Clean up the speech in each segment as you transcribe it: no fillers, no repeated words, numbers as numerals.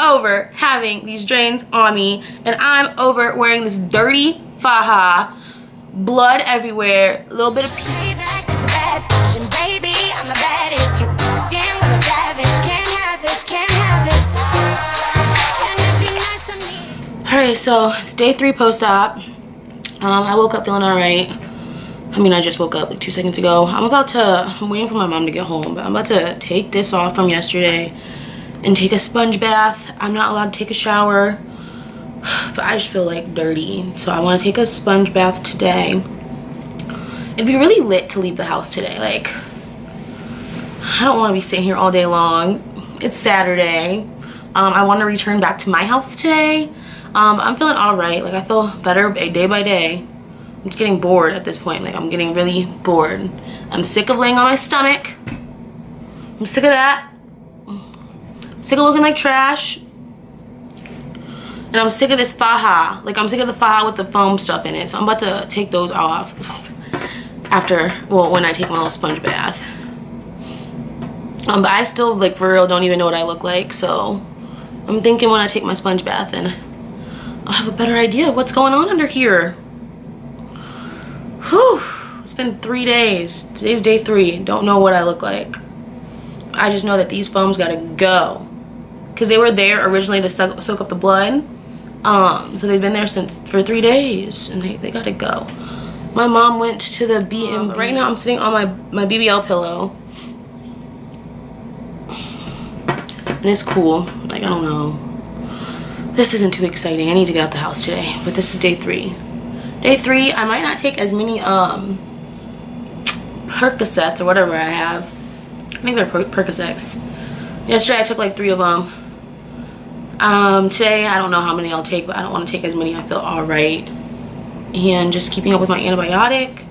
over having these drains on me, and I'm over wearing this dirty faja, blood everywhere, a little bit of Alright, so it's day 3 post-op. I woke up feeling alright. I mean, I just woke up like 2 seconds ago. I'm waiting for my mom to get home, but I'm about to take this off from yesterday and take a sponge bath. I'm not allowed to take a shower, but I just feel like dirty. So I want to take a sponge bath today. It'd be really lit to leave the house today. Like, I don't want to be sitting here all day long. It's Saturday. I want to return back to my house today. I'm feeling all right. Like, I feel better day by day. I'm just getting bored at this point. Like, I'm getting really bored. I'm sick of laying on my stomach. I'm sick of that. I'm sick of looking like trash. And I'm sick of this faja. Like, I'm sick of the faja with the foam stuff in it. So I'm about to take those off after, well, when I take my little sponge bath. But I still, like, for real, don't even know what I look like. So I'm thinking when I take my sponge bath, then I'll have a better idea of what's going on under here. Whew. It's been 3 days. Today's day 3. Don't know what I look like. I just know that these foams gotta go. Because they were there originally to soak up the blood. So they've been there for 3 days. And they gotta go. My mom went to the BBL. Right now I'm sitting on my BBL pillow. And it's cool. Like, I don't know. This isn't too exciting. I need to get out the house today. But this is day 3. Day 3, I might not take as many Percocets or whatever I have. I think they're Percocets. Yesterday I took like 3 of them. Today I don't know how many I'll take, but I don't want to take as many. I feel alright. And just keeping up with my antibiotic.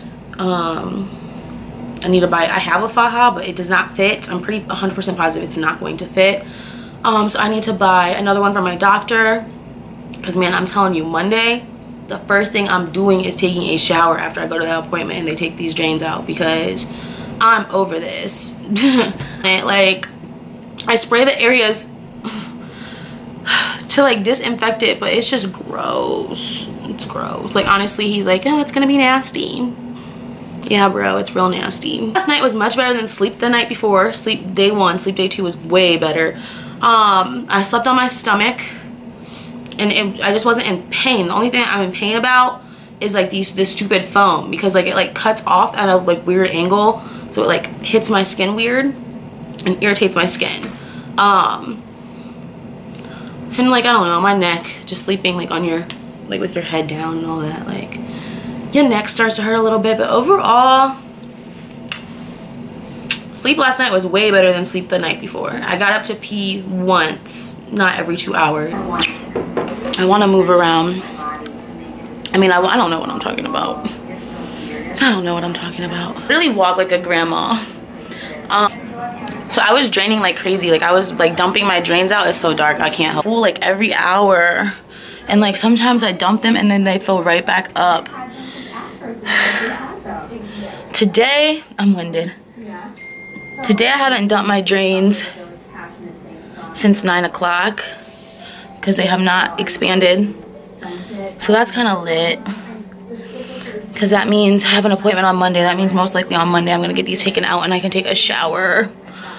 I need to buy, I have a faja, but it does not fit. I'm pretty 100% positive it's not going to fit. So I need to buy another one from my doctor. Because, man, I'm telling you, Monday, the first thing I'm doing is taking a shower after I go to the appointment and they take these drains out. Because I'm over this. And, like, I spray the areas to, like, disinfect it, but it's just gross. It's gross. Like, honestly, he's like, oh, it's gonna be nasty. Yeah, bro, it's real nasty. Last night was much better than sleep the night before. Sleep day 1, sleep day 2 was way better. I slept on my stomach, and I just wasn't in pain. The only thing I'm in pain about is like this stupid foam, because like it like cuts off at a like weird angle, so it like hits my skin weird and irritates my skin. And like, I don't know, my neck, just sleeping like on your, like with your head down and all that, like your neck starts to hurt a little bit. But overall, sleep last night was way better than sleep the night before. I got up to pee once, not every 2 hours. I want to move around. I mean, I don't know what I'm talking about. I don't know what I'm talking about. I really walk like a grandma. So I was draining like crazy. Like, I was like dumping my drains out. It's so dark, I can't help. Full like every hour. And like sometimes I dump them and then they fill right back up. Today, I'm winded. Today I haven't dumped my drains since 9 o'clock because they have not expanded. So that's kind of lit. Because that means I have an appointment on Monday. That means most likely on Monday I'm going to get these taken out and I can take a shower.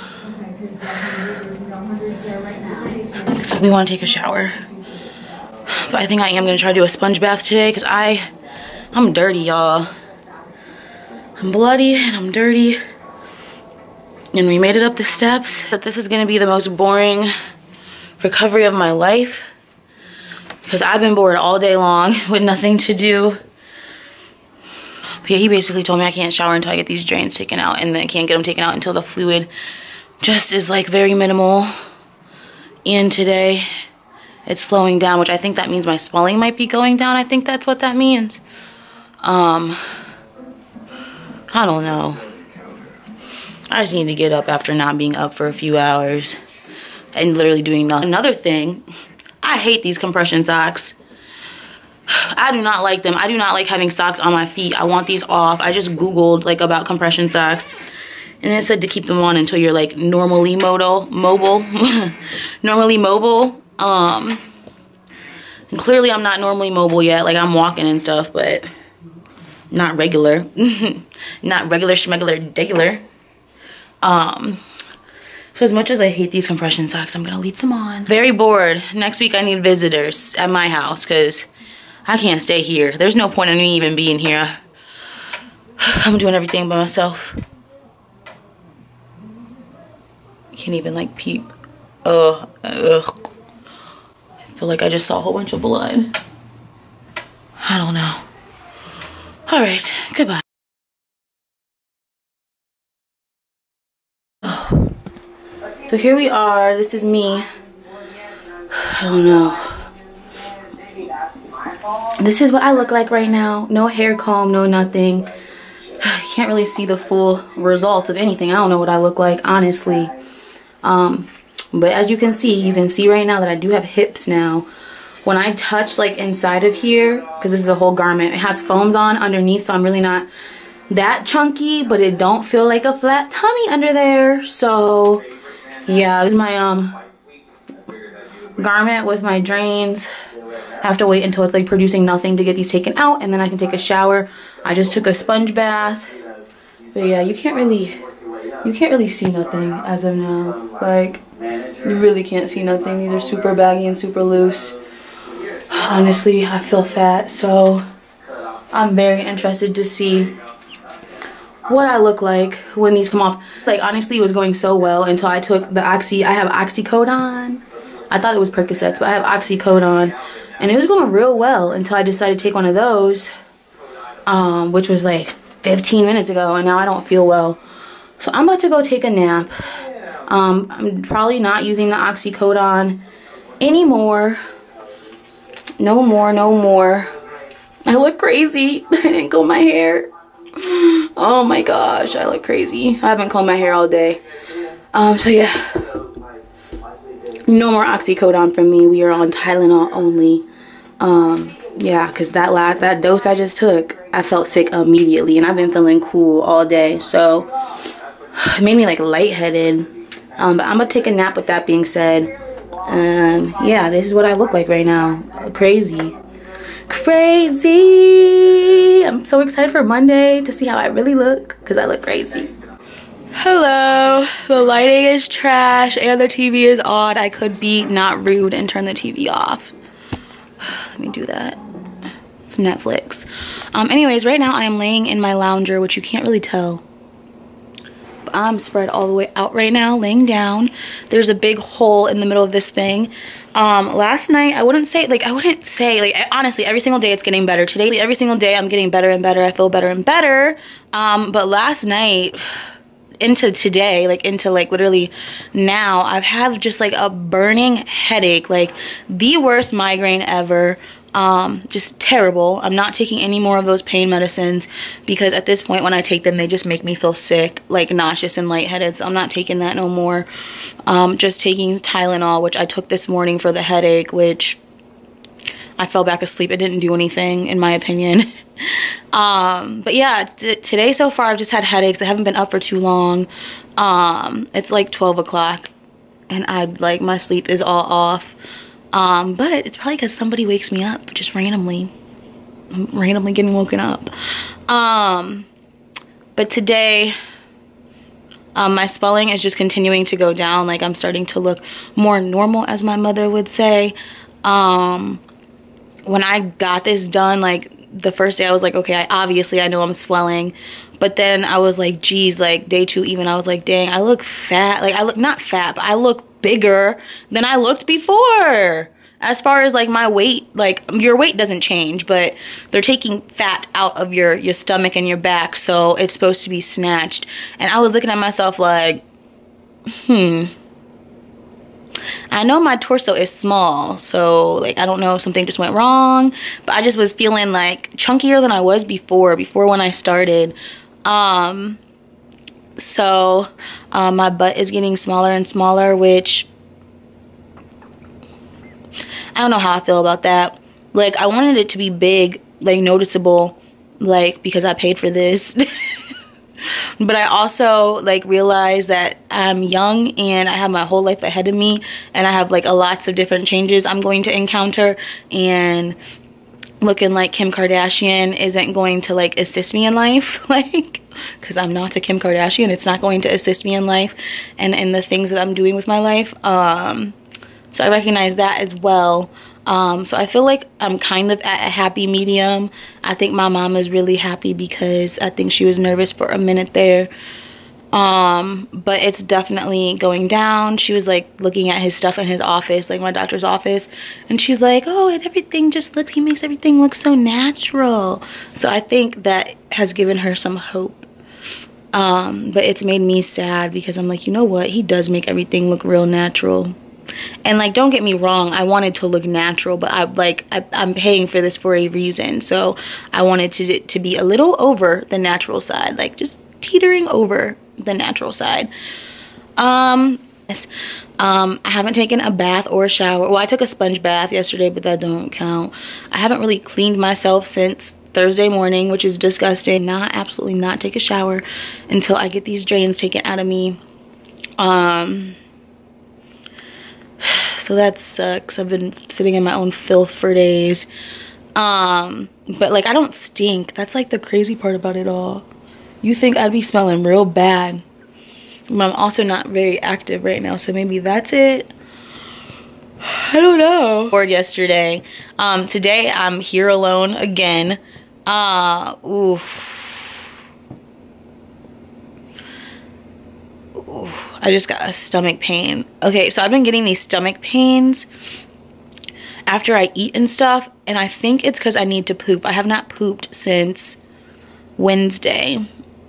So we want to take a shower. But I think I am going to try to do a sponge bath today because I'm dirty, y'all. I'm bloody and I'm dirty. And we made it up the steps. But this is going to be the most boring recovery of my life. Because I've been bored all day long with nothing to do. But yeah, he basically told me I can't shower until I get these drains taken out. And then I can't get them taken out until the fluid just is like very minimal. And today it's slowing down, which I think that means my swelling might be going down. I think that's what that means. I don't know. I just need to get up after not being up for a few hours and literally doing nothing. Another thing, I hate these compression socks. I do not like them. I do not like having socks on my feet. I want these off. I just Googled like about compression socks And it said to keep them on until you're like normally mobile. Normally mobile. And clearly I'm not normally mobile yet. Like I'm walking and stuff, but not regular. Not regular schmegular degular. So as much as I hate these compression socks, I'm gonna leave them on. Very bored. Next week I need visitors at my house because I can't stay here. There's no point in me even being here. I'm doing everything by myself. Can't even like peep. Ugh. I feel like I just saw a whole bunch of blood. I don't know. All right, goodbye. So here we are. This is me. I don't know. This is what I look like right now. No hair comb, no nothing. Can't really see the full result of anything. I don't know what I look like, honestly. But as you can see right now that I do have hips now. When I touch like inside of here, because this is a whole garment, it has foams on underneath, so I'm really not that chunky, but it don't feel like a flat tummy under there. So yeah, this is my garment with my drains. I have to wait until it's like producing nothing to get these taken out, and then I can take a shower. I just took a sponge bath. But yeah, you can't really see nothing as of now. Like, you really can't see nothing. These are super baggy and super loose. Honestly, I feel fat, so I'm very interested to see what I look like when these come off. Like, honestly, it was going so well until I took the I have oxycodone. I thought it was Percocets, but I have oxycodone, and it was going real well until I decided to take one of those, which was like 15 minutes ago, and now I don't feel well. So I'm about to go take a nap. I'm probably not using the oxycodone anymore. No more. I look crazy. I didn't comb my hair. Oh my gosh, I look crazy. I haven't combed my hair all day. So yeah. No more oxycodone from me. We are on Tylenol only. Yeah, because that dose I just took, I felt sick immediately, and I've been feeling cool all day. So it made me like lightheaded. But I'm gonna take a nap with that being said. Yeah, this is what I look like right now. Crazy. I'm so excited for Monday to see how I really look, because I look crazy. Hello. The lighting is trash and the TV is on. I could be not rude and turn the TV off. Let me do that. It's Netflix. Anyways, right now I am laying in my lounger, which you can't really tell. I'm spread all the way out right now, laying down. There's a big hole in the middle of this thing. Last night, honestly, every single day it's getting better. Today, every single day I'm getting better and better. I feel better and better. But last night into today, into literally now, I've had just like a burning headache, like the worst migraine ever. Just terrible. I'm not taking any more of those pain medicines because at this point when I take them, they just make me feel sick, like nauseous and lightheaded. So I'm not taking that no more. Just taking Tylenol, which I took this morning for the headache, which I fell back asleep. It didn't do anything in my opinion. But yeah, today so far I've just had headaches. I haven't been up for too long. It's like 12 o'clock and my sleep is all off. But it's probably because somebody wakes me up just randomly. I'm randomly getting woken up. But today, my swelling is just continuing to go down. Like, I'm starting to look more normal, as my mother would say. When I got this done, the first day I was like, okay, obviously I know I'm swelling. But then I was like, geez, day 2 even, I was like, dang, I look fat. I look not fat, but I look bigger than I looked before. As far as my weight, your weight doesn't change, but they're taking fat out of your stomach and your back, so it's supposed to be snatched. And I was looking at myself like, I know my torso is small, so I don't know if something just went wrong, but I just was feeling chunkier than I was before when I started. So my butt is getting smaller and smaller, which I don't know how I feel about that. I wanted it to be big, noticeable, because I paid for this. But I also like realize that I'm young and I have my whole life ahead of me, and I have like lots of different changes I'm going to encounter, and looking like Kim Kardashian isn't going to like assist me in life, like, because I'm not a Kim Kardashian. It's not going to assist me in life and in the things that I'm doing with my life. So I recognize that as well. So I feel like I'm kind of at a happy medium. I think my mom is really happy because I think she was nervous for a minute there. But it's definitely going down. She was like looking at his stuff in his office, like my doctor's office, and she's like, oh, and everything just looks, he makes everything look so natural. So I think that has given her some hope. But it's made me sad because I'm like, you know what, he does make everything look real natural. And like, don't get me wrong, I wanted to look natural, but I'm paying for this for a reason. So I wanted to be a little over the natural side, like just teetering over the natural side. I haven't taken a bath or a shower. Well, I took a sponge bath yesterday, but that don't count. I haven't really cleaned myself since Thursday morning, which is disgusting. Absolutely not take a shower until I get these drains taken out of me. So that sucks. I've been sitting in my own filth for days. But like, I don't stink. That's like the crazy part about it all. You think I'd be smelling real bad, but I'm also not very active right now, so maybe that's it. I don't know. Bored yesterday. Today I'm here alone again. Oof. I just got a stomach pain. Okay, so I've been getting these stomach pains after I eat and stuff, and I think it's because I need to poop. I have not pooped since Wednesday.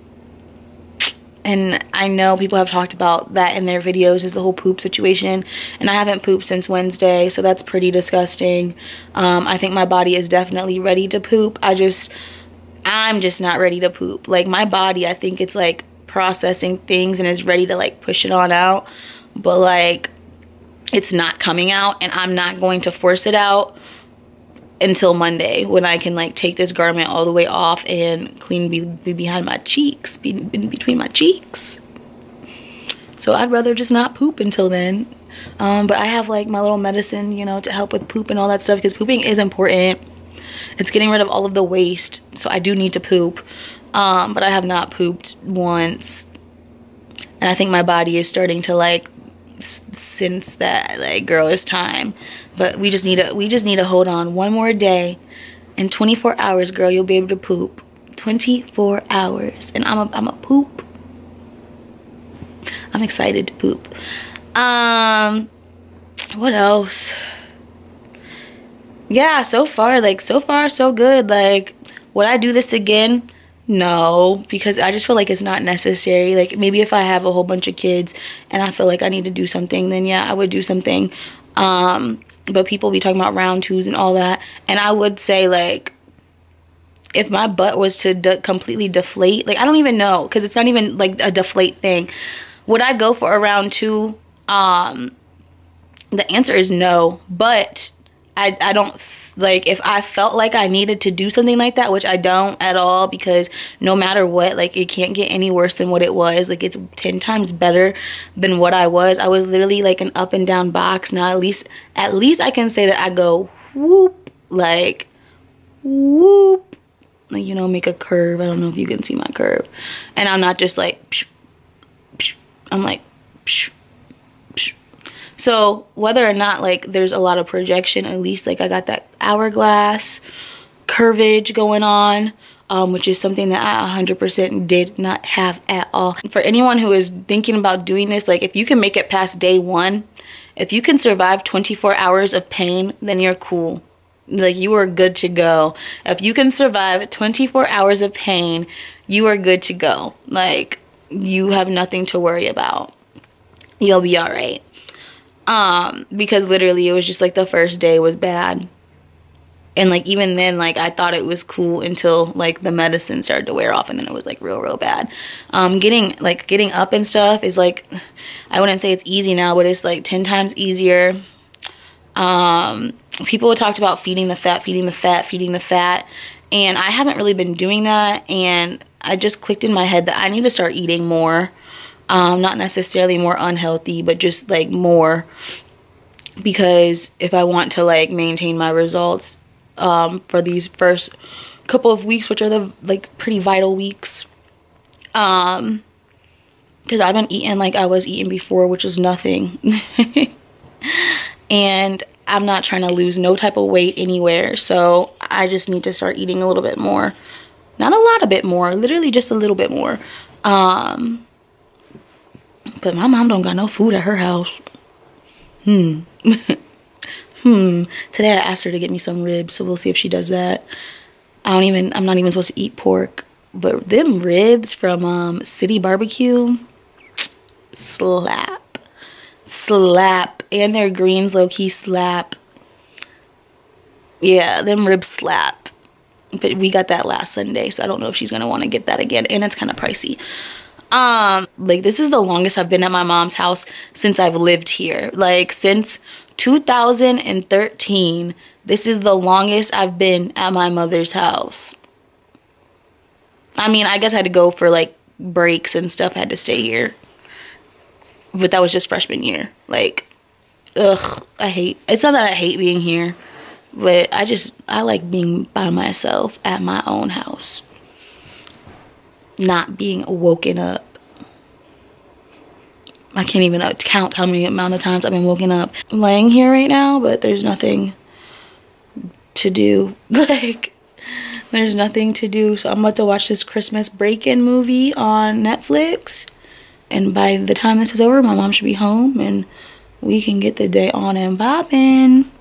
And I know people have talked about that in their videos, is the whole poop situation, and I haven't pooped since Wednesday, so that's pretty disgusting. I think my body is definitely ready to poop. I'm just not ready to poop. Like, my body, I think it's like processing things and is ready to like push it on out, but like it's not coming out, and I'm not going to force it out until Monday, when I can like take this garment all the way off and clean be behind my cheeks, be in between my cheeks. So I'd rather just not poop until then. But I have like my little medicine, you know, to help with poop and all that stuff, because pooping is important. It's getting rid of all of the waste, so I do need to poop. But I have not pooped once, and I think my body is starting to like sense that, like, girl, it's time. But we just need to hold on one more day. In 24 hours, girl, you'll be able to poop. 24 hours, and I'm a poop. I'm excited to poop. What else? Yeah, so far so good. Like, would I do this again? No, because I just feel like it's not necessary. Like, maybe if I have a whole bunch of kids and I feel like I need to do something, then yeah, I would do something. But people be talking about round twos and all that, and I would say, like, if my butt was to completely deflate, like, I don't even know, because it's not even like a deflate thing. Would I go for a round two? The answer is no, but I don't, like, if I felt like I needed to do something like that, which I don't at all, because no matter what, like, it can't get any worse than what it was. Like, it's 10 times better than what I was. I was literally like an up and down box. Now at least I can say that I go whoop, like whoop, like, you know, make a curve. I don't know if you can see my curve, and I'm not just like psh, psh. I'm like psh. So whether or not, like, there's a lot of projection, at least, like, I got that hourglass curvage going on, which is something that I 100% did not have at all. For anyone who is thinking about doing this, like, if you can make it past day 1, if you can survive 24 hours of pain, then you're cool. Like, you are good to go. If you can survive 24 hours of pain, you are good to go. Like, you have nothing to worry about. You'll be all right. Because literally it was just like the first day was bad, and like even then, like, I thought it was cool until like the medicine started to wear off, and then it was like real bad. Getting up and stuff is like, I wouldn't say it's easy now, but it's like 10 times easier. People talked about feeding the fat, and I haven't really been doing that, and I just clicked in my head that I need to start eating more. Not necessarily more unhealthy, but just like more, because if I want to like maintain my results for these first couple of weeks, which are the like pretty vital weeks, because I've been eating like I was eating before, which was nothing. And I'm not trying to lose no type of weight anywhere, so I just need to start eating a little bit more. Not a lot, a bit more, literally just a little bit more. But my mom don't got no food at her house. Today I asked her to get me some ribs, so we'll see if she does that. I'm not even supposed to eat pork, but them ribs from City Barbecue slap. And their greens low-key slap. Yeah, them ribs slap. But we got that last Sunday, so I don't know if she's gonna want to get that again, and it's kind of pricey. Like, this is the longest I've been at my mom's house since I've lived here. Like, since 2013, this is the longest I've been at my mother's house. I mean, I guess I had to go for like breaks and stuff. I had to stay here, but that was just freshman year. Like, ugh, it's not that I hate being here, but I like being by myself at my own house, not being woken up. I can't even count how many amount of times I've been woken up. I'm laying here right now, but there's nothing to do. Like, there's nothing to do. So I'm about to watch this Christmas break-in movie on Netflix. And by the time this is over, my mom should be home and we can get the day on and poppin'.